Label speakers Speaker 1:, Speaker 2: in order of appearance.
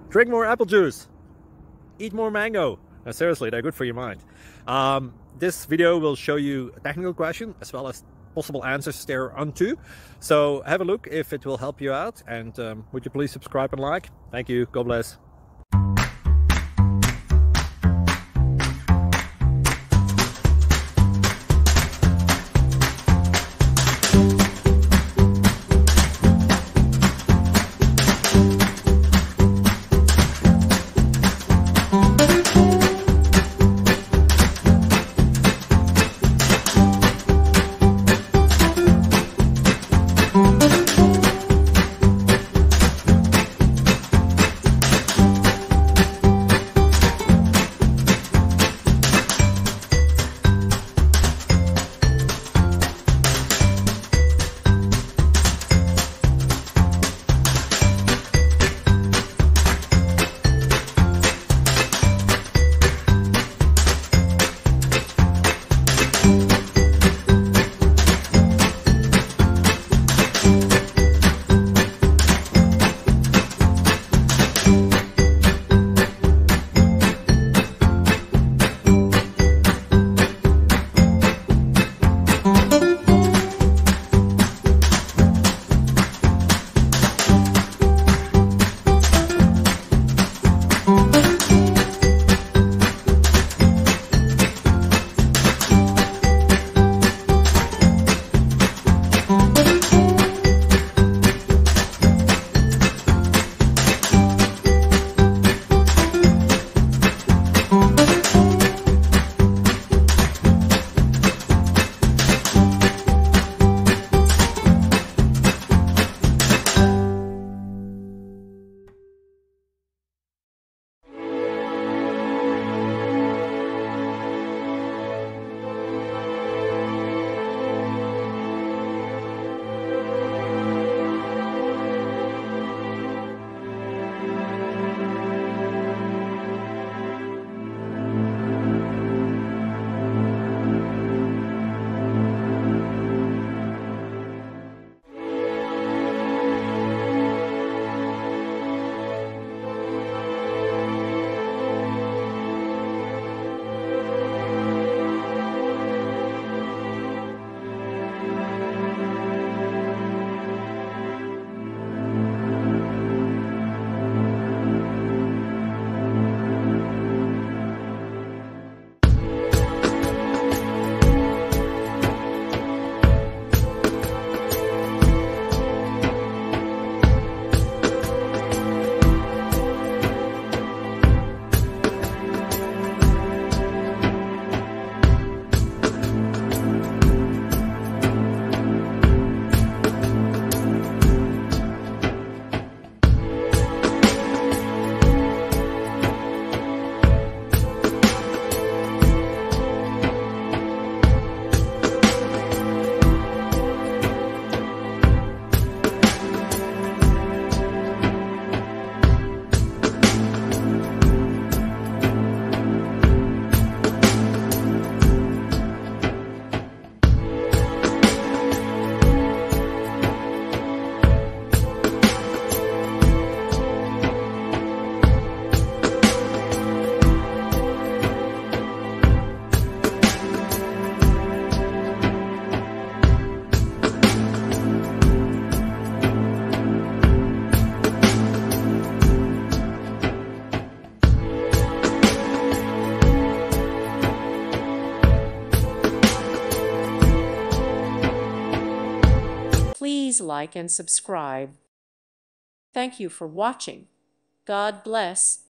Speaker 1: Drink more apple juice. Eat more mango. Seriously, they're good for your mind. This video will show you a technical question as well as possible answers thereunto. So have a look if it will help you out, and would you please subscribe and like? Thank you. God bless.
Speaker 2: Please like and subscribe. Thank you for watching. God bless.